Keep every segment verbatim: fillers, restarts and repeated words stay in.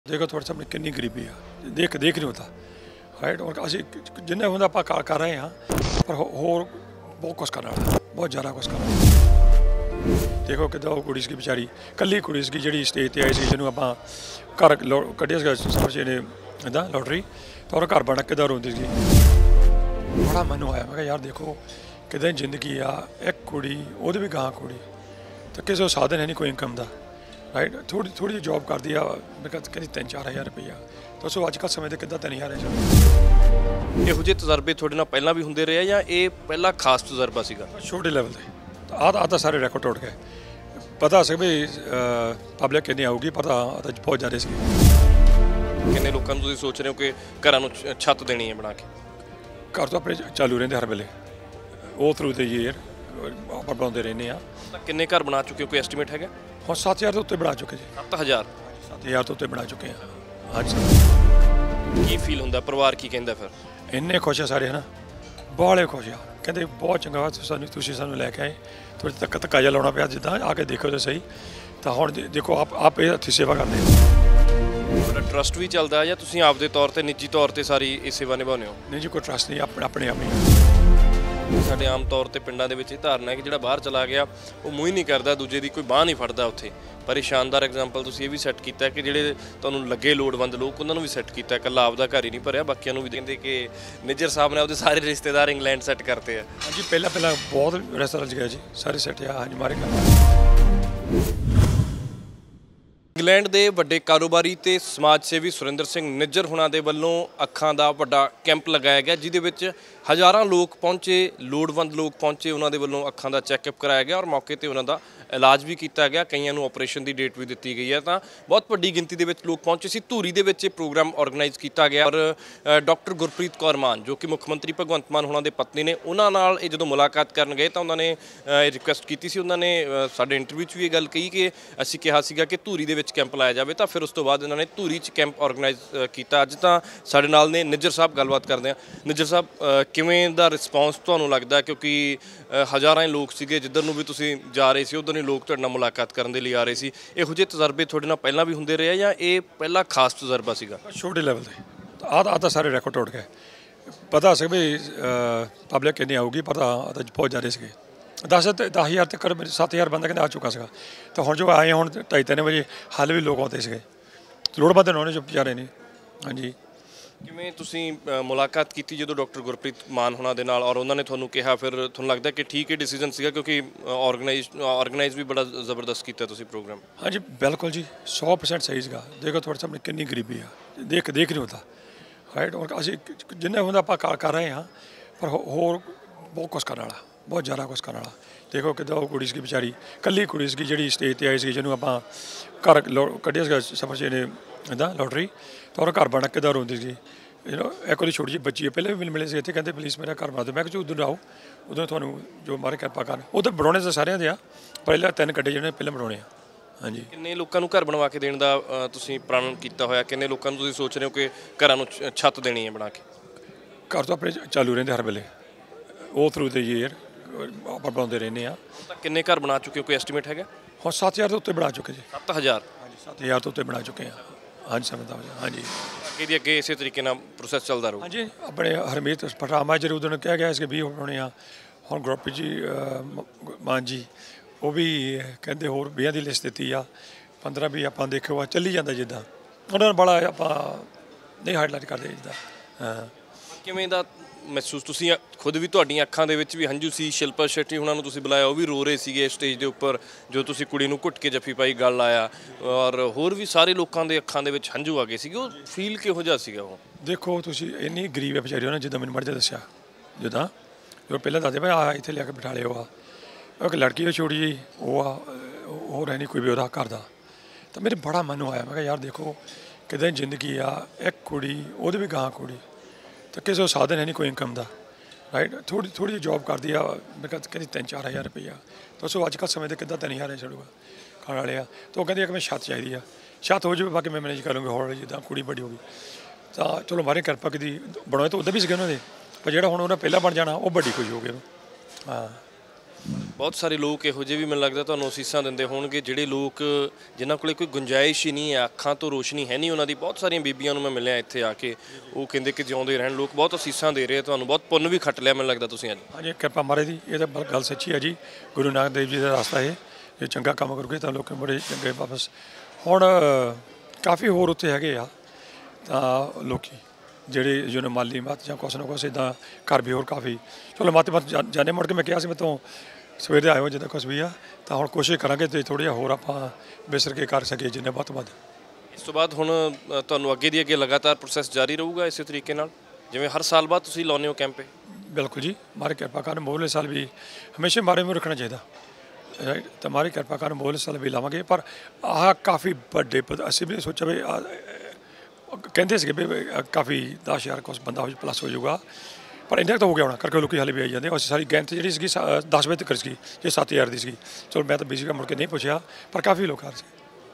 देखो थोड़ा सा कितनी गरीबी है देख देख नहीं होता राइट और ਅਸੀਂ ਜਿੰਨੇ ਹੁੰਦਾ ਆਪਾਂ ਕਰ ਕਰ ਰਹੇ ਹਾਂ ਪਰ ਹੋਰ ਬਹੁਤ ਕੁਛ ਕਰਨਾ ਬਹੁਤ ਜ਼ਿਆਦਾ ਕੁਛ ਕਰਨਾ ਦੇਖੋ ਕਿਦਾਂ ਉਹ ਕੁੜੀ ਸੀ ਵਿਚਾਰੀ ਕੱਲੀ ਕੁੜੀ ਸੀ ਜਿਹੜੀ ਸਟੇਜ ਤੇ ਆਈ ਸੀ ਜਿਹਨੂੰ ਆਪਾਂ ਘਰ ਕੱਢਿਆ ਸੀਗਾ ਸਮਝੇ ਨੇ ਇਦਾਂ ਲੋਟਰੀ ਤਾਂ ਉਹ ਘਰ ਬਣ ਕਿਦਾਂ ਰੋਂਦੀ ਸੀ ਬੜਾ ਮਨ ਹੋਇਆ ਮੈਂ ਕਿਹਾ ਯਾਰ ਦੇਖੋ ਕਿਦਾਂ ਜ਼ਿੰਦਗੀ ਆ ਇੱਕ ਕੁੜੀ ਉਹਦੇ ਵੀ ਗਾਂ ਕੁੜੀ ਤਾਂ ਕਿਸੇ ਸਾਧਨ ਹੈ ਨਹੀਂ ਕੋਈ ਇਨਕਮ ਦਾ राइट थोड़ी थोड़ी जॉब कर दिया मैं कहती तीन चार हज़ार रुपया दसो अजकल समय के कि तीन हज़ार ਇਹੋ ਜਿਹੇ ਤਜਰਬੇ ਤੁਹਾਡੇ ਨਾਲ ਪਹਿਲਾਂ ਵੀ ਹੁੰਦੇ ਰਹੇ ਜਾਂ ਇਹ ਪਹਿਲਾ ਖਾਸ ਤਜਰਬਾ ਸੀਗਾ ਛੋਟੇ ਲੈਵਲ ਤੇ ਆਹ ਆਹ ਤਾਂ ਸਾਰੇ ਰਿਕਾਰਡ ਟੁੱਟ ਗਏ ਪਤਾ ਸੀ ਵੀ ਪਬਲਿਕ ਕਿੰਨੀ ਆਊਗੀ ਪਤਾ ਤਾਂ ਬਹੁਤ ਜ਼ਿਆਦਾ ਸੀ ਕਿੰਨੇ ਲੋਕਾਂ ਨੂੰ ਤੁਸੀਂ ਸੋਚ ਰਹੇ ਹੋ ਕਿ ਘਰਾਂ ਨੂੰ ਛੱਤ ਦੇਣੀ ਹੈ ਬਣਾ ਕੇ ਘਰ ਤੋਂ ਆਪਣੇ ਚਾਲੂ ਰਹਿੰਦੇ ਹਰ ਵੇਲੇ ਉਹ ਥਰੂ ਦ ਈਅਰ ਆਪਾਂ ਬਣਾਉਂਦੇ ਰਹਿੰਦੇ ਆ ਕਿੰਨੇ ਘਰ ਬਣਾ ਚੁੱਕੇ ਹੋ ਕੋਈ ਐਸਟੀਮੇਟ ਹੈਗਾ ਹੁਣ ਸੱਤ ਹਜ਼ਾਰ ਤੋਂ ਉੱਤੇ ਬਣਾ ਚੁੱਕੇ ਜੀ ਸੱਤ ਹਜ਼ਾਰ ਸੱਤ ਹਜ਼ਾਰ ਤੋਂ ਉੱਤੇ ਬਣਾ ਚੁੱਕੇ ਹਾਂ ਹਾਂਜੀ ਕੀ ਫੀਲ ਹੁੰਦਾ ਪਰਿਵਾਰ ਕੀ ਕਹਿੰਦਾ ਫਿਰ ਇੰਨੇ ਖੁਸ਼ ਆ ਸਾਰੇ ਹਨਾ ਬਾਹਲੇ ਖੁਸ਼ ਆ ਕਹਿੰਦੇ ਬਹੁਤ ਚੰਗਾ ਸਾਨੂੰ ਤੁਸੀਂ ਸਾਨੂੰ ਲੈ ਕੇ ਆਏ ਥੋੜੀ ਤੱਕ ਧੱਕਾ ਜਿਹਾ ਲਾਉਣਾ ਪਿਆ ਜਿੱਦਾਂ ਆ ਕੇ ਦੇਖੋ ਤਾਂ ਸਹੀ ਤਾਂ ਹੁਣ ਦੇਖੋ ਆਪ ਆਪ ਇਹ ਹੱਥੀਂ ਸੇਵਾ ਕਰਦੇ ਤੁਹਾਡਾ ਟਰਸਟ ਵੀ ਚੱਲਦਾ ਜਾਂ ਤੁਸੀਂ ਆਪਦੇ ਤੌਰ ਤੇ ਨਿੱਜੀ ਤੌਰ ਤੇ ਸਾਰੀ ਇਹ ਸੇਵਾ ਨਿਭਾਉਂਦੇ ਹੋ ਨਹੀਂ ਜੀ ਕੋਈ ਟਰਸਟ ਨਹੀਂ ਆਪਣੇ ਆਪਣੇ ਆਪ ਹੀ ਸਾਡੇ ਆਮ ਤੌਰ ਤੇ ਪਿੰਡਾਂ ਦੇ ਵਿੱਚ ਇਹ ਧਾਰਨਾ ਹੈ ਕਿ ਜਿਹੜਾ ਬਾਹਰ ਚਲਾ ਗਿਆ ਉਹ ਮੂੰਹ ਹੀ ਨਹੀਂ ਕਰਦਾ ਦੂਜੇ ਦੀ ਕੋਈ ਬਾਂਹ ਨਹੀਂ ਫੜਦਾ ਉੱਥੇ ਪਰ ਇਹ ਸ਼ਾਨਦਾਰ ਐਗਜ਼ਾਮਪਲ ਤੁਸੀਂ ਇਹ ਵੀ ਸੈੱਟ ਕੀਤਾ ਕਿ ਜਿਹੜੇ ਤੁਹਾਨੂੰ ਲੱਗੇ ਲੋੜਵੰਦ ਲੋਕ ਉਹਨਾਂ ਨੂੰ ਵੀ ਸੈੱਟ ਕੀਤਾ ਇਕੱਲਾ ਆਪਦਾ ਘਰ ਹੀ ਨਹੀਂ ਭਰਿਆ ਬਾਕੀਆਂ ਨੂੰ ਵੀ ਕਹਿੰਦੇ ਕਿ ਨਿੱਜਰ ਸਾਹਿਬ ਨੇ ਉਹਦੇ ਸਾਰੇ ਰਿਸ਼ਤੇਦਾਰ ਇੰਗਲੈਂਡ ਸੈੱਟ ਕਰਤੇ ਆ ਹਾਂਜੀ ਪਹਿਲਾਂ ਪਹਿਲਾਂ ਬਹੁਤ ਰੈਸਟੋਰੈਂਟ ਚ ਗਿਆ ਜੀ ਸਾਰੇ ਸੈੱਟ ਆ ਹਾਂਜੀ ਮਾਰੇ ਕਰ ਇੰਗਲੈਂਡ ਦੇ ਵੱਡੇ ਕਾਰੋਬਾਰੀ ਤੇ ਸਮਾਜ ਸੇਵੀ ਸੁਰਿੰਦਰ ਸਿੰਘ ਨਿੱਜਰ ਹੁਣਾਂ ਦੇ ਵੱਲੋਂ ਅੱਖਾਂ ਦਾ ਵੱਡਾ ਕੈਂਪ ਲਗਾਇਆ ਗਿਆ ਜਿਹਦੇ ਵਿੱਚ ਹਜ਼ਾਰਾਂ ਲੋਕ ਪਹੁੰਚੇ ਲੋੜਵੰਦ ਲੋਕ ਪਹੁੰਚੇ ਉਹਨਾਂ ਦੇ ਵੱਲੋਂ ਅੱਖਾਂ ਦਾ ਚੈੱਕਅਪ ਕਰਾਇਆ ਗਿਆ ਔਰ ਮੌਕੇ ਤੇ ਉਹਨਾਂ ਦਾ ਇਲਾਜ ਵੀ ਕੀਤਾ ਗਿਆ ਕਈਆਂ ਨੂੰ ਆਪਰੇਸ਼ਨ ਦੀ ਡੇਟ ਵੀ ਦਿੱਤੀ ਗਈ ਹੈ ਤਾਂ ਬਹੁਤ ਵੱਡੀ ਗਿਣਤੀ ਦੇ ਵਿੱਚ ਲੋਕ ਪਹੁੰਚੇ ਸੀ ਧੂਰੀ ਦੇ ਵਿੱਚ ਇਹ ਪ੍ਰੋਗਰਾਮ ਆਰਗੇਨਾਈਜ਼ ਕੀਤਾ ਗਿਆ ਔਰ ਡਾਕਟਰ ਗੁਰਪ੍ਰੀਤ ਕੌਰ ਮਾਨ ਜੋ ਕਿ ਮੁੱਖ ਮੰਤਰੀ ਭਗਵੰਤ ਮਾਨ ਹੁਣਾਂ ਦੇ ਪਤਨੀ ਨੇ ਉਹਨਾਂ ਨਾਲ ਇਹ ਜਦੋਂ ਮੁਲਾਕਾਤ ਕਰਨ ਗਏ ਤਾਂ ਉਹਨਾਂ ਨੇ ਇਹ ਰਿਕੁਐਸਟ ਕੀਤੀ ਸੀ ਉਹਨਾਂ ਨੇ ਸਾਡੇ ਇੰਟਰਵਿਊ 'ਚ ਵੀ ਇਹ ਗੱਲ ਕਹੀ ਕਿ ਅਸੀਂ ਕਿਹਾ ਸੀਗਾ ਕਿ ਧੂਰੀ ਦੇ ਵਿੱਚ ਕੈਂਪ ਲਾਇਆ ਜਾਵੇ ਤਾਂ ਫਿਰ ਉਸ ਤੋਂ ਬਾਅਦ ਇਹਨਾਂ ਨੇ ਧੂਰੀ 'ਚ ਕੈਂਪ ਆਰਗੇਨਾਈਜ਼ ਕੀਤਾ ਅੱਜ ਤਾਂ ਸਾਡੇ ਨਾਲ ਨੇ ਨਿੱਜਰ ਸਾਹਿਬ ਗੱਲਬਾਤ ਕਰਦੇ ਆ ਨਿੱਜਰ ਸਾਹਿਬ ਕਿਵੇਂ ਦਾ ਰਿਸਪੌਂਸ ਤੁਹਾਨੂੰ ਲੱਗਦਾ ਕਿਉਂਕਿ ਹਜ਼ਾਰਾਂ ਲੋਕ ਸੀਗੇ ਜਿੱਧਰ ਨੂੰ ਵੀ ਤੁਸੀਂ ਜਾ ਰਹੇ ਸੀ ਉੱਧਰ ਨੂੰ ਲੋਕ ਤੁਹਾਡੇ ਨਾਲ ਮੁਲਾਕਾਤ ਕਰਨ ਦੇ ਲਈ ਆ ਰਹੇ ਸੀ ਇਹੋ ਜਿਹੇ ਤਜਰਬੇ ਤੁਹਾਡੇ ਨਾਲ ਪਹਿਲਾਂ ਵੀ ਹੁੰਦੇ ਰਹੇ ਜਾਂ ਇਹ ਪਹਿਲਾ ਖਾਸ ਤਜਰਬਾ ਸੀਗਾ ਛੋਟੇ ਲੈਵਲ ਤੇ ਆਹ ਆਹ ਤਾਂ ਸਾਰੇ ਰਿਕਾਰਡ ਟੁੱਟ ਗਏ ਪਤਾ ਸੀ ਵੀ ਪਬਲਿਕ ਕਿੰਨੀ ਆਊਗੀ ਪਤਾ ਤਾਂ ਬਹੁਤ ਜ਼ਿਆਦਾ ਸੀਗੇ ਦਸ ਦਸ ਹਜ਼ਾਰ ਤੱਕ ਸੱਤ ਹਜ਼ਾਰ ਬੰਦਾ ਕਹਿੰਦਾ ਆ ਚੁੱਕਾ ਸੀਗਾ ਤਾਂ ਹੁਣ ਜੋ ਆਏ ਹੁਣ ਢਾਈ ਤਿੰਨ ਵਜੇ ਹਾਲੇ ਵੀ ਲੋਕ ਆਉਂਦੇ ਸੀਗੇ ਲੋੜਵੰਦ ਨੇ ਜੋ ਵਿਚਾਰੇ ਨੇ ਹਾਂਜੀ ਕਿਵੇਂ ਤੁਸੀਂ ਮੁਲਾਕਾਤ ਕੀਤੀ ਜਦੋਂ ਡਾਕਟਰ ਗੁਰਪ੍ਰੀਤ ਮਾਨ ਹੁਣਾਂ ਦੇ ਨਾਲ ਔਰ ਉਹਨਾਂ ਨੇ ਤੁਹਾਨੂੰ ਕਿਹਾ ਫਿਰ ਤੁਹਾਨੂੰ ਲੱਗਦਾ ਕਿ ਠੀਕ ਹੀ ਡਿਸੀਜਨ ਸੀਗਾ ਕਿਉਂਕਿ ਆਰਗੇਨਾਈਜ਼ ਆਰਗੇਨਾਈਜ਼ ਵੀ ਬੜਾ ਜ਼ਬਰਦਸਤ ਕੀਤਾ ਤੁਸੀਂ ਪ੍ਰੋਗਰਾਮ ਹਾਂਜੀ ਬਿਲਕੁਲ ਜੀ ਸੌ ਪ੍ਰਸੈਂਟ ਸਹੀ ਸੀਗਾ ਦੇਖੋ ਤੁਹਾਡੇ ਸਾਹਮਣੇ ਕਿੰਨੀ ਗਰੀਬੀ ਆ ਦੇਖ ਦੇਖ ਨਹੀਂ ਹੁੰਦਾ ਰਾਈਟ ਔਰ ਅਸੀਂ ਜਿੰਨੇ ਹੁੰਦਾ ਆਪਾਂ ਕਰ ਕਰ ਰਹੇ ਹਾਂ ਪਰ ਹੋਰ ਬਹੁਤ ਕੁਛ ਕਰਨ ਵਾਲਾ ਬਹੁਤ ਜ਼ਿਆਦਾ ਕੁਛ ਕਰਨ ਵਾਲਾ ਦੇਖੋ ਕਿਦਾਂ ਉਹ ਕੁੜੀ ਸੀ ਵਿਚਾਰੀ ਕੱਲੀ ਕੁੜੀ ਸੀ ਜਿਹੜੀ ਸਟੇਜ ਤੇ ਆਈ ਸੀ ਜਿਹਨੂੰ ਆਪਾਂ ਘਰ ਕੱਢਿਆ ਸੀਗਾ ਸਮਝੇ ਨੇ ਇਦਾਂ ਲੋਟਰੀ ਤਾਂ ਉਹ ਘਰ ਬਣ ਕਿਦਾਂ ਰੋਂਦੀ ਸੀ ਯੂ ਨੋ ਇੱਕ ਉਹਦੀ ਛੋਟੀ ਜਿਹੀ ਬੱਚੀ ਹੈ ਪਹਿਲੇ ਵੀ ਮਿਲੇ ਸੀ ਇੱਥੇ ਕਹਿੰਦੇ ਪਲੀਜ਼ ਮੇਰਾ ਘਰ ਬਣਾ ਦਿਓ ਮੈਂ ਕਿਹਾ ਉਦੋਂ ਆਓ ਉਦੋਂ ਤੁਹਾਨੂੰ ਜੋ ਮਾਰੇ ਕਿਰਪਾ ਕਰਨ ਉਹ ਤਾਂ ਬਣਾਉਣੇ ਤਾਂ ਸਾਰਿਆਂ ਦੇ ਆ ਪਹਿਲਾਂ ਤਿੰਨ ਕੱਢੇ ਜਿਹੜੇ ਪਹਿਲਾਂ ਬਣਾਉਣੇ ਆ ਹਾਂਜੀ ਕਿੰਨੇ ਲੋਕਾਂ ਨੂੰ ਘਰ ਬਣਵਾ ਕੇ ਦੇਣ ਦਾ ਤੁਸੀਂ ਪ੍ਰਣ ਕੀਤਾ ਹੋਇਆ ਕਿੰਨੇ ਲੋਕਾਂ ਨੂੰ ਤੁਸੀਂ ਸੋਚ ਰਹੇ ਹੋ ਕਿ ਘਰਾਂ ਨੂੰ ਛੱਤ ਦੇਣੀ ਹੈ ਬਣਾ ਕੇ ਘਰ ਤੋਂ ਆਪਣੇ ਚਾਲੂ ਰਹਿੰਦੇ ਹਰ ਵੇਲੇ ਉਹ ਥਰੂ ਦ ਈਅਰ ਆਪਾਂ ਬਣਾਉਂਦੇ ਰਹਿੰਦੇ ਆ ਕਿੰਨੇ ਘਰ ਬਣਾ ਚੁੱਕੇ ਹੋ ਕੋਈ ਐਸਟੀਮੇਟ ਹੈਗਾ ਹੁਣ ਸੱਤ ਹਜ਼ਾਰ ਤੋਂ ਉੱਤੇ ਬਣਾ ਚੁੱਕੇ ਜੀ ਸੱਤ ਹਜ਼ਾਰ ਹਾਂਜੀ ਸੱਤ ਹਜ਼ਾਰ ਤੋਂ ਉੱਤੇ ਬਣਾ ਚੁੱਕੇ ਹਾਂ ਹਾਂਜੀ ਸਮਝਦਾ ਹਾਂਜੀ ਅੱਗੇ ਦੀ ਅੱਗੇ ਇਸੇ ਤਰੀਕੇ ਨਾਲ ਪ੍ਰੋਸੈਸ ਚੱਲਦਾ ਰਹੂ ਹਾਂਜੀ ਆਪਣੇ ਹਰਮੀਤ ਪਟਾਮਾ ਜਿਹੜੇ ਉਹਦੋਂ ਕਿਹਾ ਗਿਆ ਸੀ ਕਿ ਵੀਹ ਬਣਾਉਣੇ ਆ ਹੁਣ ਗੁਰਪ੍ਰੀਤ ਜੀ ਮਾਨ ਜੀ ਉਹ ਵੀ ਕਹਿੰਦੇ ਹੋਰ ਵੀਹਾਂ ਦੀ ਲਿਸਟ ਦਿੱਤੀ ਆ ਪੰਦਰਾਂ ਵੀ ਆਪਾਂ ਦੇਖੋ ਆ ਚੱਲੀ ਜਾਂਦਾ ਜਿੱਦਾਂ ਉਹਨਾਂ ਨੂੰ ਬੜਾ ਆਪਾਂ ਨਹੀਂ ਹਾਈਲਾਈਟ ਕਰਦੇ ਜਿੱਦਾਂ ਹਾਂ ਕਿਵੇਂ ਦਾ ਮਹਿਸੂਸ ਤੁਸੀਂ ਖੁਦ ਵੀ ਤੁਹਾਡੀਆਂ ਅੱਖਾਂ ਦੇ ਵਿੱਚ ਵੀ ਹੰਝੂ ਸੀ ਸ਼ਿਲਪਾ ਸ਼ੈਟੀ ਉਹਨਾਂ ਨੂੰ ਤੁਸੀਂ ਬੁਲਾਇਆ ਉਹ ਵੀ ਰੋ ਰਹੇ ਸੀਗੇ ਸਟੇਜ ਦੇ ਉੱਪਰ ਜੋ ਤੁਸੀਂ ਕੁੜੀ ਨੂੰ ਘੁੱਟ ਕੇ ਜੱਫੀ ਪਾਈ ਗੱਲ ਆਇਆ ਔਰ ਹੋਰ ਵੀ ਸਾਰੇ ਲੋਕਾਂ ਦੇ ਅੱਖਾਂ ਦੇ ਵਿੱਚ ਹੰਝੂ ਆ ਗਏ ਸੀਗੇ ਉਹ ਫੀਲ ਕਿਹੋ ਜਿਹਾ ਸੀਗਾ ਉਹ ਦੇਖੋ ਤੁਸੀਂ ਇੰਨੀ ਗਰੀਬ ਹੈ ਵਿਚਾਰੀ ਉਹਨਾਂ ਜਿੱਦਾਂ ਮੈਨੂੰ ਮਰਜ਼ੀ ਦੱਸਿਆ ਜਿੱਦਾਂ ਜੋ ਪਹਿਲਾਂ ਦੱਸਦੇ ਭਾਈ ਆ ਇੱਥੇ ਲਿਆ ਕੇ ਬਿਠਾ ਲਿਓ ਆ ਇੱਕ ਲੜਕੀ ਉਹ ਛੋਟੀ ਜਿਹੀ ਉਹ ਆ ਉਹ ਰਹਿਣੀ ਕੋਈ ਵੀ ਉਹਦਾ ਘਰ ਦਾ ਤਾਂ ਮੇਰੇ ਬੜਾ ਮਨ ਹੋਇਆ ਮੈਂ ਕਿਹਾ ਯਾਰ ਦੇਖੋ ਕਿਦਾਂ ਜ਼ਿੰਦਗੀ ਆ ਇੱਕ ਕੁੜੀ ਉਹਦੇ ਵੀ ਗਾਂ ਕੁੜੀ ਤਾਂ ਕਿਸੇ ਸਾਧਨ ਹੈ ਨਹੀਂ ਕੋਈ ਇਨਕਮ ਦਾ ਰਾਈਟ ਥੋੜੀ ਥੋੜੀ ਜਿਹੀ ਜੌਬ ਕਰਦੀ ਆ ਮੈਂ ਕਹਿੰਦੀ ਤਿੰਨ ਚਾਰ ਹਜ਼ਾਰ ਰੁਪਈਆ ਦੱਸੋ ਅੱਜ ਕੱਲ੍ਹ ਸਮੇਂ ਦੇ ਕਿੱਦਾਂ ਤਿੰਨ ਹਜ਼ਾਰ ਛੱਡੂਗਾ ਖਾਣ ਵਾਲੇ ਆ ਤਾਂ ਉਹ ਕਹਿੰਦੀ ਕਿ ਮੈਂ ਛੱਤ ਚਾਹੀਦੀ ਆ ਛੱਤ ਹੋ ਜਾਵੇ ਬਾਕੀ ਮੈਂ ਮੈਨੇਜ ਕਰ ਲੂੰਗੀ ਹੌਲੀ ਜਿੱਦਾਂ ਕੁੜੀ ਵੱਡੀ ਹੋ ਗਈ ਤਾਂ ਚਲੋ ਮਾਰੇ ਕਿਰਪਾ ਕਦੀ ਬਣਾਏ ਤਾਂ ਉੱਦਾਂ ਵੀ ਸੀਗੇ ਉਹਨਾਂ ਦੇ ਪਰ ਜਿਹੜਾ ਹੁਣ ਉਹਨਾਂ ਪਹਿਲਾਂ ਬਣ ਜਾਣਾ ਉਹ ਵੱਡੀ ਖੁਸ਼ੀ ਹੋ ਗਈ ਹਾਂ ਬਹੁਤ ਸਾਰੇ ਲੋਕ ਇਹੋ ਜਿਹੇ ਵੀ ਮੈਨੂੰ ਲੱਗਦਾ ਤੁਹਾਨੂੰ ਅਸੀਸਾਂ ਦਿੰਦੇ ਹੋਣਗੇ, ਜਿਹੜੇ ਲੋਕ ਜਿਨ੍ਹਾਂ ਕੋਲੇ ਕੋਈ ਗੁੰਜਾਇਸ਼ ਹੀ ਨਹੀਂ ਹੈ, ਅੱਖਾਂ ਤੋਂ ਰੋਸ਼ਨੀ ਹੈ ਨਹੀਂ ਉਹਨਾਂ ਦੀ। ਬਹੁਤ ਸਾਰੀਆਂ ਬੀਬੀਆਂ ਨੂੰ ਮੈਂ ਮਿਲਿਆ ਇੱਥੇ ਆ ਕੇ, ਉਹ ਕਹਿੰਦੇ ਕਿ ਜਿਉਂਦੇ ਰਹਿਣ। ਲੋਕ ਬਹੁਤ ਅਸੀਸਾਂ ਦੇ ਰਹੇ ਆ ਤੁਹਾਨੂੰ, ਬਹੁਤ ਪੁੰਨ ਵੀ ਖੱਟ ਲਿਆ ਮੈਨੂੰ ਲੱਗਦਾ ਤੁਸੀਂ ਅੱਜ। ਹਾਂਜੀ, ਕਿਰਪਾ ਮਹਾਰਾਜ ਦੀ, ਇਹ ਤਾਂ ਗੱਲ ਸੱਚੀ ਹੈ ਜੀ। ਗੁਰੂ ਨਾਨਕ ਦੇਵ ਜੀ ਦਾ ਰਸਤਾ ਇਹ ਜੇ ਚੰਗਾ ਕੰਮ ਕਰੋਗੇ ਤਾਂ ਲੋਕ ਬੜੇ ਚੰਗੇ ਵਾਪਸ। ਹੁਣ ਕਾਫੀ ਹੋਰ ਉੱਥੇ ਹੈਗੇ ਆ ਤਾਂ ਲੋਕੀ ਜਿਹੜੇ ਜਿਹਨੇ ਮਾਲੀ ਮਤ ਜਾਂ ਕੁਛ ਨਾ ਕੁਛ ਇੱਦਾਂ ਘਰ ਵੀ ਹੋਰ ਕਾਫੀ ਚਲੋ ਮਤ ਮਤ ਜਾਣੇ ਮੁੜ ਕੇ ਮੈਂ ਕਿਹਾ ਸੀ ਮੈਂ ਤੋਂ ਸਵੇਰੇ ਆਇਓ ਜਿੱਦਾਂ ਕੁਛ ਵੀ ਆ, ਤਾਂ ਹੁਣ ਕੋਸ਼ਿਸ਼ ਕਰਾਂਗੇ ਤੇ ਥੋੜ੍ਹਾ ਜਿਹਾ ਹੋਰ ਆਪਾਂ ਵਿਸਰ ਕੇ ਕਰ ਸਕੀਏ ਜਿੰਨੇ ਵੱਧ ਤੋਂ ਵੱਧ। ਇਸ ਤੋਂ ਬਾਅਦ ਹੁਣ ਅ, ਤੁਹਾਨੂੰ ਅੱਗੇ ਦੀ ਅੱਗੇ ਲਗਾਤਾਰ ਪ੍ਰੋਸੈਸ ਜਾਰੀ ਰਹੂਗਾ ਇਸੇ ਤਰੀਕੇ ਨਾਲ, ਜਿਵੇਂ ਹਰ ਸਾਲ ਬਾਅਦ ਤੁਸੀਂ ਲਾਉਂਦੇ ਹੋ ਕੈਂਪੇ? ਬਿਲਕੁਲ ਜੀ, ਮਾਰੇ ਕਿਰਪਾ ਕਰਨ ਮੋਹਲੇ ਸਾਲ ਵੀ ਹਮੇਸ਼ਾ ਮਾਰੇ ਨੂੰ ਰੱਖਣਾ ਚਾਹੀਦਾ, ਰਾਈਟ। ਤਾਂ ਮਾਰੇ ਕਿਰਪਾ ਕਰਨ ਮੋਹਲੇ ਸਾਲ ਵੀ ਲਾਵਾਂਗੇ। ਪਰ ਆਹ ਕਾਫੀ ਵੱਡੇ ਪਦ ਅਸੀਂ ਵੀ ਸੋਚਿਆ ਵੀ ਕਹਿੰਦੇ ਸੀਗੇ ਵੀ ਕਾਫੀ ਦਸ ਹਜ਼ਾਰ ਕੁਛ ਬੰਦਾ ਹੋ ਪਲੱਸ ਹੋ ਜਾਊਗਾ, ਪਰ ਇੰਨਾ ਤਾਂ ਹੋ ਗਿਆ ਹੋਣਾ ਕਰਕੇ ਲੋਕੀ ਹਾਲੇ ਵੀ ਆਈ ਜਾਂਦੇ। ਅਸੀਂ ਸਾਰੀ ਗੈਂਤ ਜਿਹੜੀ ਸੀਗੀ ਦਸ ਵਜੇ ਤੱਕ ਸੀਗੀ, ਜੇ ਸੱਤ ਹਜ਼ਾਰ ਦੀ ਸੀਗੀ। ਚਲੋ ਮੈਂ ਤਾਂ ਬਿਜ਼ੀ ਮੁੜ ਕੇ ਨਹੀਂ ਪੁੱਛਿਆ, ਪਰ ਕਾਫੀ ਲੋਕ ਆ ਰਹੇ ਸੀ।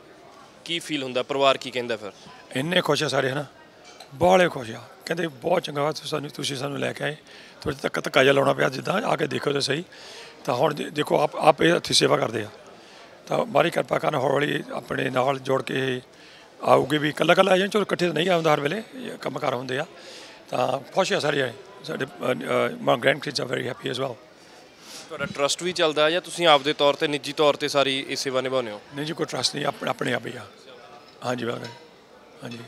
ਕੀ ਫੀਲ ਹੁੰਦਾ, ਪਰਿਵਾਰ ਕੀ ਕਹਿੰਦਾ ਫਿਰ? ਇੰਨੇ ਖੁਸ਼ ਆ ਸਾਰੇ, ਹੈ ਨਾ, ਬਾਹਲੇ ਖੁਸ਼ ਆ। ਕਹਿੰਦੇ ਬਹੁਤ ਚੰਗਾ ਵਾ ਸਾਨੂੰ, ਤੁਸੀਂ ਸਾਨੂੰ ਲੈ ਕੇ ਆਏ। ਥੋੜ੍ਹੀ ਧੱਕਾ ਧੱਕਾ ਜਿਹਾ ਲਾਉਣਾ ਪਿਆ, ਜਿੱਦਾਂ ਆ ਕੇ ਦੇਖੋ ਤਾਂ ਸਹੀ। ਤਾਂ ਹੁਣ ਦੇਖੋ ਆਪ ਆਪ ਇਹ ਹੱਥੀਂ ਸੇਵਾ ਕਰਦੇ ਆ, ਤਾਂ ਮਾਰੀ ਕਿਰਪਾ ਕਰਨ ਹੌਲੀ ਆਪਣੇ ਨਾਲ ਜੋੜ ਕੇ ਆਊਗੇ ਵੀ। ਇਕੱਲਾ ਇਕੱਲਾ ਆ ਜਾਣ, ਚਲੋ ਇਕੱਠੇ ਤਾਂ ਨਹੀਂ ਆਉਂਦਾ ਹਰ ਵੇਲੇ, ਕੰਮ ਕਾਰ ਹੁੰਦੇ ਆ। ਤਾਂ ਖੁਸ਼ ਆ ਸਾਰੇ ਆਏ ਸਾਡੇ। My grandkids are very happy as well. ਤੁਹਾਡਾ ਟਰਸਟ ਵੀ ਚੱਲਦਾ ਜਾਂ ਤੁਸੀਂ ਆਪਦੇ ਤੌਰ ਤੇ ਨਿੱਜੀ ਤੌਰ ਤੇ ਸਾਰੀ ਇਹ ਸੇਵਾ ਨਿਭਾਉਂਦੇ ਹੋ? ਨਹੀਂ ਜੀ, ਕੋਈ ਟਰਸਟ ਨਹੀਂ, ਆਪਣੇ ਆਪਣੇ ਆਪ ਹੀ ਆ। ਹਾਂਜੀ ਬਿਲਕੁਲ, ਹਾਂਜੀ।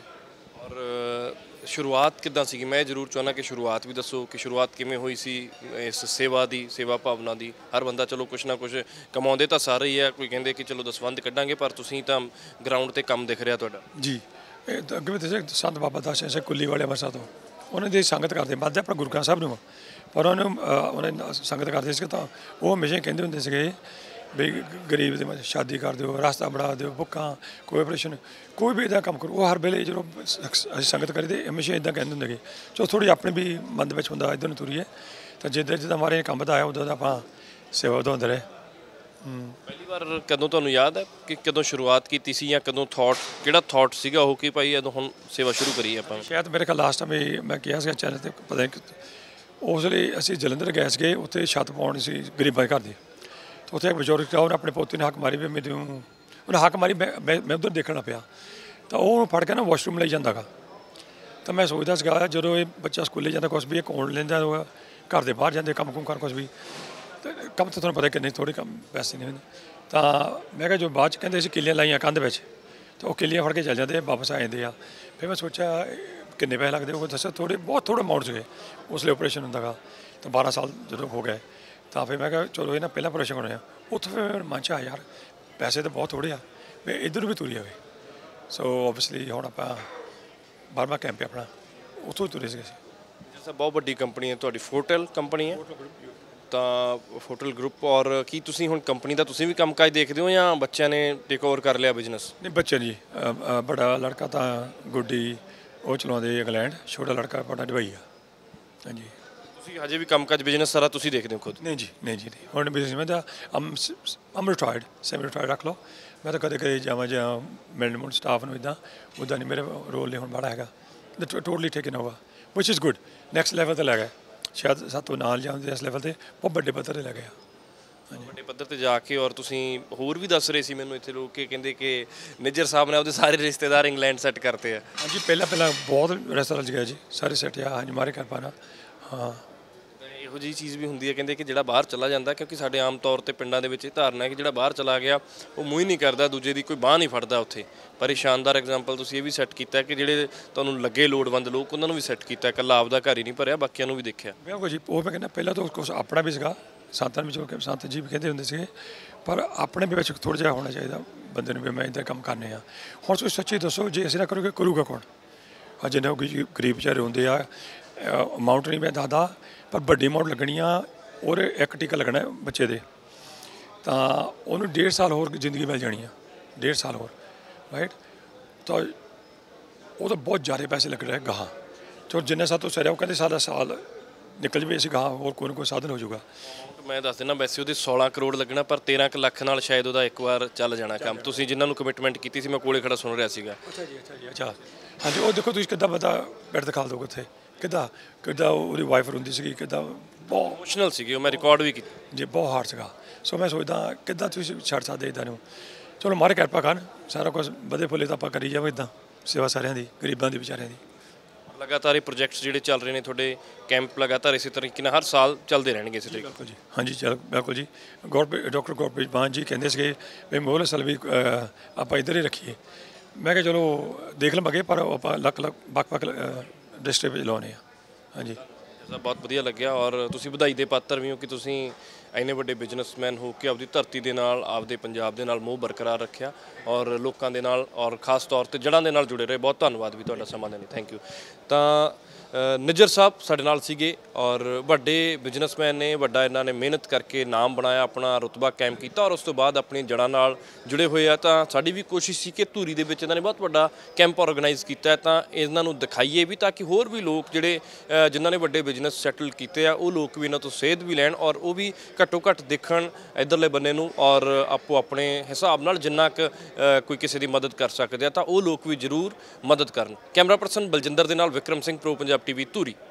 ਔਰ ਸ਼ੁਰੂਆਤ ਕਿੱਦਾਂ ਸੀਗੀ? ਮੈਂ ਜ਼ਰੂਰ ਚਾਹੁੰਦਾ ਕਿ ਸ਼ੁਰੂਆਤ ਵੀ ਦੱਸੋ ਕਿ ਸ਼ੁਰੂਆਤ ਕਿਵੇਂ ਹੋਈ ਸੀ ਇਸ ਸੇਵਾ ਦੀ, ਸੇਵਾ ਭਾਵਨਾ ਦੀ। ਹਰ ਬੰਦਾ ਚਲੋ ਕੁਛ ਨਾ ਕੁਛ ਕਮਾਉਂਦੇ ਤਾਂ ਸਾਰੇ ਹੀ ਆ, ਕੋਈ ਕਹਿੰਦੇ ਕਿ ਚਲੋ ਦਸਵੰਧ ਕੱਢਾਂਗੇ, ਪਰ ਤੁਸੀਂ ਤਾਂ ਗਰਾਊਂਡ ਤੇ ਕੰਮ ਦਿਖ ਰਿਹਾ ਤੁਹਾਡਾ। ਜੀ, ਇਹ ਤਾਂ ਅੱਗੇ ਵੀ ਦੱਸਿਆ ਸੰਤ ਬਾਬਾ ਦਾਸ ਸਿੰਘ ਕੁੱਲੀ ਵਾਲੇ ਅੰਮ੍ਰਿਤਸਰ ਤੋਂ, ਉਹਨਾਂ ਦੀ ਸੰਗਤ ਕਰਦੇ ਮੰਨਦੇ ਆਪਣਾ ਗੁਰੂ ਗ੍ਰੰਥ ਸਾਹਿਬ ਨੂੰ, ਪਰ ਉਹਨੂੰ ਉਹਨੇ ਸੰਗਤ ਕਰਦੇ ਸੀ। ਤਾਂ ਉਹ ਹਮੇਸ਼ਾ ਕਹਿੰਦੇ ਹੁੰਦੇ ਸੀਗੇ ਵੀ ਗਰੀਬ ਦੇ ਸ਼ਾਦੀ ਕਰ ਦਿਓ, ਰਸਤਾ ਬਣਾ ਦਿਓ, ਬੁੱਕਾਂ, ਕੋਈ ਆਪਰੇਸ਼ਨ, ਕੋਈ ਵੀ ਇੱਦਾਂ ਕੰਮ ਕਰੋ। ਉਹ ਹਰ ਵੇਲੇ ਜਦੋਂ ਅਸੀਂ ਸੰਗਤ ਕਰੀਦੇ ਹਮੇਸ਼ਾ ਇੱਦਾਂ ਕਹਿੰਦੇ ਹੁੰਦੇ ਕਿ ਚਲੋ ਥੋੜ੍ਹੀ ਆਪਣੇ ਵੀ ਮਨ ਦੇ ਵਿੱਚ ਹੁੰਦਾ ਇੱਧਰ ਨੂੰ ਤੁਰੀਏ। ਤਾਂ ਜਿੱਦਾਂ ਜਿੱਦਾਂ ਮਾਰੇ ਕੰਮ ਵਧਾਇਆ ਉਦੋਂ ਦਾ ਆਪਾਂ ਸੇਵਾ ਵਧਾਉਂਦੇ ਰਹੇ। ਪਹਿਲੀ ਵਾਰ ਕਦੋਂ ਤੁਹਾਨੂੰ ਯਾਦ ਹੈ ਕਿ ਕਦੋਂ ਸ਼ੁਰੂਆਤ ਕੀਤੀ ਸੀ, ਜਾਂ ਕਦੋਂ ਥਾਟ, ਕਿਹੜਾ ਥਾਟ ਸੀਗਾ ਉਹ ਕਿ ਭਾਈ ਜਦੋਂ ਹੁਣ ਸੇਵਾ ਸ਼ੁਰੂ ਕਰੀਏ ਆਪਾਂ? ਸ਼ਾਇਦ ਮੇਰੇ ਖਿਆਲ ਲਾਸਟ ਟਾਈਮ ਮੈਂ ਕਿਹਾ ਸੀਗਾ ਚੈਨਲ 'ਤੇ, ਪਤਾ ਨਹੀਂ ਉਸ ਵੇਲੇ ਅਸੀਂ ਜਲੰਧਰ ਗਏ ਸੀਗੇ, ਉੱਥੇ ਛੱਤ ਪਾਉਣੀ ਸੀ ਗਰੀਬਾਂ ਦੇ ਘਰ ਦੀ। ਤਾਂ ਉੱਥੇ ਇੱਕ ਬਜ਼ੁਰਗ ਸੀ, ਉਹਨੇ ਆਪਣੇ ਪੋਤੇ ਨੇ ਹੱਕ ਮਾਰੀ ਵੀ ਮੈਨੂੰ, ਉਹਨੇ ਹੱਕ ਮਾਰੀ, ਮੈਂ ਮੈਂ ਉੱਧਰ ਦੇਖਣਾ ਪਿਆ। ਤਾਂ ਉਹ ਫੜ ਕੇ ਨਾ ਵਾਸ਼ਰੂਮ ਲਈ ਜਾਂਦਾ ਗਾ। ਤਾਂ ਮੈਂ ਸੋਚਦਾ ਸੀਗਾ ਜਦੋਂ ਇਹ ਬੱਚਾ ਸਕੂਲੇ ਜਾਂਦਾ ਕੁਛ ਵੀ ਇਹ ਕੌਣ ਲੈਂਦਾ, ਘਰ ਦੇ ਬਾਹਰ ਜਾਂਦੇ ਕੰਮ ਕੁਮ ਕਰ ਕੁਛ ਵੀ, ਤਾਂ ਕੰਮ ਤਾਂ ਤੁਹਾਨੂੰ ਪਤਾ ਕਿੰਨੇ ਥੋੜ੍ਹੇ ਕੰਮ ਪੈਸੇ ਨਹੀਂ ਹੁੰਦੇ। ਤਾਂ ਮੈਂ ਕਿਹਾ ਜੋ ਬਾਅਦ 'ਚ ਕਹਿੰਦੇ ਸੀ ਕਿੱਲੀਆਂ ਲਾਈਆਂ ਕੰਧ ਵਿੱਚ, ਤਾਂ ਉਹ ਕਿੱਲੀਆਂ ਫੜ ਕੇ ਚੱਲ ਜਾਂਦੇ, ਵਾਪਸ ਆ ਜਾਂਦੇ ਆ। ਫਿਰ ਮੈਂ ਸੋਚਿਆ ਕਿੰਨੇ ਪੈਸੇ ਲੱਗਦੇ, ਉਹ ਦੱਸਿਆ ਥੋੜ੍ਹੇ ਬਹੁਤ ਥੋੜ੍ਹਾ ਅਮਾਊਂਟ ਸੀਗੇ। ਉਸ ਲਈ ਆਪਰੇਸ਼ਨ ਹੁੰਦਾ ਗਾ, ਤਾਂ ਬਾਰਾਂ ਸਾਲ ਜਦੋਂ ਹੋ ਗਏ ਤਾਂ ਫਿਰ ਮੈਂ ਕਿਹਾ ਚਲੋ ਇਹ ਨਾ ਪਹਿਲਾਂ ਆਪਰੇਸ਼ਨ ਹੋਣੇ ਆ। ਉੱਥੇ ਫਿਰ ਮਨ 'ਚ ਆ ਯਾਰ ਪੈਸੇ ਤਾਂ ਬਹੁਤ ਥੋੜ੍ਹੇ ਆ, ਵੀ ਇੱਧਰ ਵੀ ਤੁਰੀ ਜਾਵੇ। ਸੋ ਓਬਵੀਅਸਲੀ ਹੁਣ ਆਪਾਂ ਬਾਰਵਾਂ ਕੈਂਪ ਆਪਣਾ ਉੱਥੋਂ ਹੀ ਤੁਰੇ ਸੀਗੇ। ਜਿਵੇਂ ਬਹੁਤ ਵੱਡੀ ਕੰਪਨੀ ਹੈ ਤੁਹਾਡੀ, ਫੋਟਲ ਕੰਪਨੀ ਹੈ, ਤਾਂ ਫੋਟਲ ਗਰੁੱਪ। ਔਰ ਕੀ ਤੁਸੀਂ ਹੁਣ ਕੰਪਨੀ ਦਾ ਤੁਸੀਂ ਵੀ ਕੰਮਕਾਜ ਦੇਖਦੇ ਹੋ ਜਾਂ ਬੱਚਿਆਂ ਨੇ ਟੇਕ ਓਵਰ ਕਰ ਲਿਆ ਬਿਜ਼ਨਸ? ਨਹੀਂ ਬੱਚੇ ਜੀ, ਬੜਾ ਲੜਕਾ ਤਾਂ ਗੁੱਡੀ ਉਹ ਚਲਾਉਂਦੇ ਇੰਗਲੈਂਡ, ਛੋਟਾ ਲੜਕਾ ਆਪਣਾ ਦੁਬਈ ਆ। ਹਾਂਜੀ। ਤੁਸੀਂ ਹਜੇ ਵੀ ਕੰਮਕਾਜ ਬਿਜ਼ਨਸ ਸਾਰਾ ਤੁਸੀਂ ਦੇਖਦੇ ਹੋ ਖੁਦ? ਨਹੀਂ ਜੀ, ਨਹੀਂ ਜੀ, ਨਹੀਂ। ਹੁਣ ਬਿਜ਼ਨਸ ਮੈਂ ਤਾਂ um um retired, semi retired ਰੱਖ ਲਓ। ਮੈਂ ਤਾਂ ਕਦੇ ਕਦੇ ਜਾਵਾਂ ਜਾਂ ਮਿਲਣ ਮੁਲਣ ਸਟਾਫ ਨੂੰ, ਇੱਦਾਂ ਉੱਦਾਂ ਨਹੀਂ। ਮੇਰੇ ਰੋਲ ਨਹੀਂ ਹੁਣ ਬੜਾ ਹੈਗਾ, totally taken over, which is good. Next level 'ਤੇ ਲੈ ਗਏ, ਸ਼ਾਇਦ ਸਾਤੋਂ ਨਾਲ ਜਾਂਦੇ ਇਸ ਲੈਵਲ 'ਤੇ, ਬਹੁਤ ਵੱਡੇ ਪੱਧਰ 'ਤੇ ਲੈ ਗਏ ਆ। ਵੱਡੇ ਪੱਧਰ ਤੇ ਜਾ ਕੇ। ਔਰ ਤੁਸੀਂ ਹੋਰ ਵੀ ਦੱਸ ਰਹੇ ਸੀ ਮੈਨੂੰ ਇੱਥੇ ਲੋਕ ਕਿ ਕਹਿੰਦੇ ਕਿ ਨਿੱਜਰ ਸਾਹਿਬ ਨੇ ਉਹਦੇ ਸਾਰੇ ਰਿਸ਼ਤੇਦਾਰ ਇੰਗਲੈਂਡ ਸੈੱਟ ਕਰਤੇ ਆ। ਹਾਂਜੀ, ਪਹਿਲਾਂ ਪਹਿਲਾਂ ਬਹੁਤ ਰੈਸਟੋਰੈਂਟ 'ਚ ਗਏ ਜੀ, ਸਾਰੇ ਸੈੱਟ ਆ। ਹਾਂਜੀ, ਮਾਰੇ ਕਿਰਪਾ ਨਾਲ। ਹਾਂ, ਇਹੋ ਜਿਹੀ ਚੀਜ਼ ਵੀ ਹੁੰਦੀ ਹੈ ਕਹਿੰਦੇ ਕਿ ਜਿਹੜਾ ਬਾਹਰ ਚਲਾ ਜਾਂਦਾ, ਕਿਉਂਕਿ ਸਾਡੇ ਆਮ ਤੌਰ ਤੇ ਪਿੰਡਾਂ ਦੇ ਵਿੱਚ ਇਹ ਧਾਰਨਾ ਹੈ ਕਿ ਜਿਹੜਾ ਬਾਹਰ ਚਲਾ ਗਿਆ ਉਹ ਮੂੰਹ ਹੀ ਨਹੀਂ ਕਰਦਾ, ਦੂਜੇ ਦੀ ਕੋਈ ਬਾਂਹ ਨਹੀਂ ਫੜਦਾ ਉੱਥੇ। ਪਰ ਇਹ ਸ਼ਾਨਦਾਰ ਐਗਜ਼ਾਮਪਲ ਤੁਸੀਂ ਇਹ ਵੀ ਸੈੱਟ ਕੀਤਾ ਕਿ ਜਿਹੜੇ ਤੁਹਾਨੂੰ ਲੱਗੇ ਲੋੜਵੰਦ ਲੋਕ ਉਹਨਾਂ ਨੂੰ ਵੀ ਸੈੱਟ ਕੀਤਾ, ਇਕੱਲਾ ਆਪਦਾ ਘਰ ਹੀ ਨਹੀਂ ਭਰਿਆ, ਬਾਕੀਆਂ ਨੂੰ ਵੀ ਦੇਖਿਆ। ਬਿਲਕੁਲ ਜੀ, ਉਹ ਮੈਂ ਕਹਿੰਦਾ ਪਹਿਲਾਂ ਤਾਂ ਕੁਛ ਆਪਣਾ ਵੀ ਸੀਗਾ, ਸੰਤਾਂ ਵਿੱਚ ਸੰਤ ਜੀ ਵੀ ਕਹਿੰਦੇ ਹੁੰਦੇ ਸੀਗੇ, ਪਰ ਆਪਣੇ ਵੀ ਵਿੱਚ ਥੋੜ੍ਹਾ ਜਿਹਾ ਹੋਣਾ ਚਾਹੀਦਾ ਬੰਦੇ ਨੂੰ ਵੀ ਮੈਂ ਇੱਦਾਂ ਕੰਮ ਕਰਨੇ ਆ। ਹੁਣ ਤੁਸੀਂ ਸੱਚੀ ਦੱਸੋ, ਜੇ ਅਸੀਂ ਨਾ ਕਰੋਗੇ ਕਰੂਗਾ ਕੌਣ? ਅੱਜ ਜਿੰਨੇ ਗਰੀਬ ਵਿਚਾਰੇ ਹੁੰਦੇ ਆ, ਅਮਾਊਂਟ ਨਹੀਂ ਮੈਂ ਦੱਸਦਾ, ਪਰ ਵੱਡੀ ਅਮਾਊਂਟ ਲੱਗਣੀ ਆ। ਔਰ ਇੱਕ ਟੀਕਾ ਲੱਗਣਾ ਬੱਚੇ ਦੇ, ਤਾਂ ਉਹਨੂੰ ਡੇਢ ਸਾਲ ਹੋਰ ਜ਼ਿੰਦਗੀ ਮਿਲ ਜਾਣੀ ਆ, ਡੇਢ ਸਾਲ ਹੋਰ, ਰਾਈਟ। ਤਾਂ ਉਹ ਤਾਂ ਬਹੁਤ ਜ਼ਿਆਦਾ ਪੈਸੇ ਲੱਗ ਰਹੇ ਗਾਹਾਂ। ਚਲੋ ਜਿੰਨੇ ਸਾਤੋਂ ਸਰਿਆ, ਉਹ ਕਹਿੰਦੇ ਸਾਡਾ ਸਾਲ ਨਿਕਲ ਜਵੇ, ਅਸੀਂ ਗਾਹਾਂ ਹੋਰ ਕੋਈ ਨਾ ਕੋਈ ਸਾਧਨ ਹੋ ਜਾਊਗਾ। ਮੈਂ ਦੱਸ ਦਿੰਦਾ, ਵੈਸੇ ਉਹਦੇ ਸੋਲਾਂ ਕਰੋੜ ਲੱਗਣਾ, ਪਰ ਤੇਰਾਂ ਕੁ ਲੱਖ ਨਾਲ ਸ਼ਾਇਦ ਉਹਦਾ ਇੱਕ ਵਾਰ ਚੱਲ ਜਾਣਾ ਕੰਮ। ਤੁਸੀਂ ਜਿਨ੍ਹਾਂ ਨੂੰ ਕਮਿਟਮੈਂਟ ਕੀਤੀ ਸੀ, ਮੈਂ ਕੋਲੇ ਖੜਾ ਸੁਣ ਰਿਹਾ ਸੀਗਾ। ਅੱਛਾ ਜੀ, ਅੱਛਾ ਜੀ, ਅੱਛਾ। ਹਾਂਜੀ, ਉਹ ਦੇਖੋ ਤੁਸੀਂ ਕਿੱਦਾਂ ਪਤਾ ਬੈੱਡ ਦਿਖਾ ਦੋਗੇ ਉੱਥੇ, ਕਿੱਦਾਂ ਕਿੱਦਾਂ ਉਹਦੀ ਵਾਈਫ ਰੋਂਦੀ ਸੀਗੀ, ਕਿੱਦਾਂ ਬਹੁਤ ਇਮੋਸ਼ਨਲ ਸੀਗੇ ਉਹ, ਮੈਂ ਰਿਕਾਰਡ ਵੀ ਕੀਤਾ। ਜੇ ਬਹੁਤ ਹਾਰਡ ਸੀਗਾ। ਸੋ ਮੈਂ ਸੋਚਦਾ ਕਿੱਦਾਂ ਤੁਸੀਂ ਛੱਡ ਸਕਦੇ ਇੱਦਾਂ ਨੂੰ। ਚਲੋ ਮਾਰੇ ਕਿਰਪਾ ਕਰਨ, ਸਾਰਾ ਕੁਝ ਵਧੇ ਫੁੱਲੇ ਤਾਂ ਆਪਾਂ ਕਰੀ ਜਾਵਾਂ ਇੱਦਾਂ, ਸੇਵਾ ਸਾਰਿਆਂ ਦੀ, ਗਰੀਬਾਂ ਦੀ, ਵਿਚਾਰਿਆਂ ਦੀ। ਲਗਾਤਾਰ ਇਹ ਪ੍ਰੋਜੈਕਟਸ ਜਿਹੜੇ ਚੱਲ ਰਹੇ ਨੇ ਤੁਹਾਡੇ, ਕੈਂਪ ਲਗਾਤਾਰ ਇਸੇ ਤਰੀਕੇ ਨਾਲ ਹਰ ਸਾਲ ਚੱਲਦੇ ਰਹਿਣਗੇ ਇਸੇ ਤਰੀਕੇ। ਬਿਲਕੁਲ ਜੀ, ਹਾਂਜੀ ਚਲ ਬਿਲਕੁਲ ਜੀ। ਗੁਰਪ੍ਰੀਤ ਡਾਕਟਰ ਗੁਰਪ੍ਰੀਤ ਮਾਨ ਜੀ ਕਹਿੰਦੇ ਸੀਗੇ ਵੀ ਮੋਹਲ ਅਸਲ ਵੀ ਅਹ, ਆਪਾਂ ਇੱਧਰ ਹੀ ਰੱਖੀਏ। ਮੈਂ ਕਿਹਾ ਚਲੋ ਦੇਖ ਲਵਾਂਗੇ, ਪਰ ਆਪਾਂ ਲੱਖ ਲੱਖ ਵੱਖ ਵੱਖ ਡਿਸਟ੍ਰਿਕਟ ਵਿੱਚ ਲਾਉਣੇ ਆ। ਹਾਂਜੀ ਸਭ ਬਹੁਤ ਵਧੀਆ ਲੱਗਿਆ, ਔਰ ਤੁਸੀਂ ਵਧਾਈ ਦੇ ਪਾਤਰ ਵੀ ਹੋ ਕਿ ਤੁਸੀਂ ਇੰਨੇ ਵੱਡੇ ਬਿਜ਼ਨਸਮੈਨ ਹੋ ਕੇ ਆਪਦੀ ਧਰਤੀ ਦੇ ਨਾਲ, ਆਪਦੇ ਪੰਜਾਬ ਦੇ ਨਾਲ ਮੋਹ ਬਰਕਰਾਰ ਰੱਖਿਆ, ਔਰ ਲੋਕਾਂ ਦੇ ਨਾਲ, ਔਰ ਖਾਸ ਤੌਰ ਤੇ ਜੜ੍ਹਾਂ ਦੇ ਨਾਲ ਜੁੜੇ ਰਹੇ। ਬਹੁਤ ਧੰਨਵਾਦ ਵੀ ਤੁਹਾਡਾ ਸਮਾਂ ਦੇਣ ਲਈ, ਥੈਂਕ ਯੂ। ਤਾਂ ਨਿੱਜਰ ਸਾਹਿਬ ਸਾਡੇ ਨਾਲ ਸੀਗੇ, ਔਰ ਵੱਡੇ ਬਿਜ਼ਨਸਮੈਨ ਨੇ, ਵੱਡਾ ਇਹਨਾਂ ਨੇ ਮਿਹਨਤ ਕਰਕੇ ਨਾਮ ਬਣਾਇਆ, ਆਪਣਾ ਰੁਤਬਾ ਕਾਇਮ ਕੀਤਾ, ਔਰ ਉਸ ਤੋਂ ਬਾਅਦ ਆਪਣੀ ਜੜ੍ਹਾਂ ਨਾਲ ਜੁੜੇ ਹੋਏ ਆ। ਤਾਂ ਸਾਡੀ ਵੀ ਕੋਸ਼ਿਸ਼ ਸੀ ਕਿ ਧੂਰੀ ਦੇ ਵਿੱਚ ਇਹਨਾਂ ਨੇ ਬਹੁਤ ਵੱਡਾ ਕੈਂਪ ਆਰਗੇਨਾਈਜ਼ ਕੀਤਾ ਹੈ, ਤਾਂ ਇਹਨਾਂ ਨੂੰ ਦਿਖਾਈਏ ਵੀ, ਤਾਂ ਕਿ ਹੋਰ ਵੀ ਲੋਕ ਜਿਹੜੇ ਜਿਨ੍ਹਾਂ ਨੇ ਵੱਡੇ ਬਿਜ਼ਨਸ ਸੈਟਲ ਕੀਤੇ ਆ, ਉਹ ਲੋਕ ਵੀ ਇਹਨਾਂ ਤੋਂ ਸੇਧ ਵੀ ਲੈਣ, ਔਰ ਉਹ ਵੀ ਘੱਟੋ ਘੱਟ ਦੇਖਣ ਇੱਧਰਲੇ ਬੰਨੇ ਨੂੰ, ਔਰ ਆਪੋ ਆਪਣੇ ਹਿਸਾਬ ਨਾਲ ਜਿੰਨਾ ਕੁ ਕੋਈ ਕਿਸੇ ਦੀ ਮਦਦ ਕਰ ਸਕਦੇ ਆ ਤਾਂ ਉਹ ਲੋਕ ਵੀ ਜ਼ਰੂਰ ਮਦਦ ਕਰਨ। ਕੈਮਰਾ ਪਰਸਨ ਬਲਜਿੰਦਰ ਦੇ ਨਾਲ ਵਿਕਰਮ ਸਿੰਘ, ਪ੍ਰੋ ਪੰਜਾਬ ਟੀਵੀ, ਧੂਰੀ।